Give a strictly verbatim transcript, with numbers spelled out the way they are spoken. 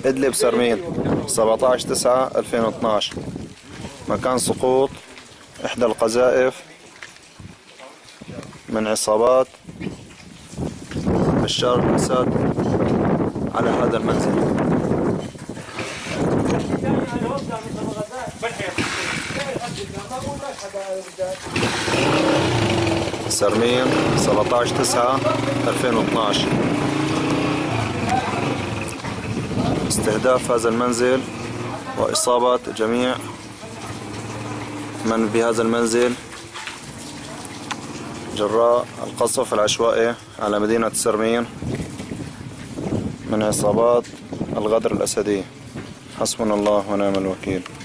إدلب سرمين سبعة عشر تسعة ألفين واثناشر. مكان سقوط إحدى القذائف من عصابات بشار الأسد على هذا المنزل. سرمين سبعة عشر تسعة ألفين واثناشر. استهداف هذا المنزل وإصابة جميع من في هذا المنزل جراء القصف العشوائي على مدينة سرمين من عصابات الغدر الأسدي. حسبنا الله ونعم الوكيل.